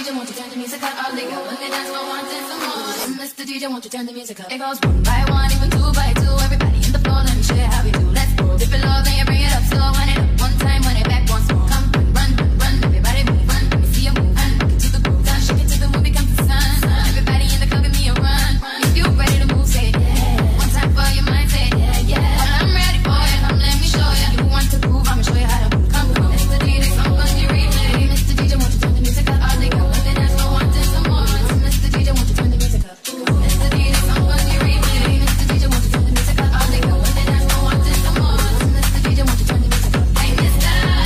DJ, won't you turn the music up? All the girls on the dance floor wanting some more. Mr. DJ, won't you turn the music up? It goes one by one, even two by two. Everybody in the floor, let me share how we do. Let's go. If you love, then you bring it up slow.